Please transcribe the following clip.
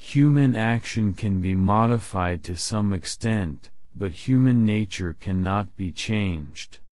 Human action can be modified to some extent, but human nature cannot be changed.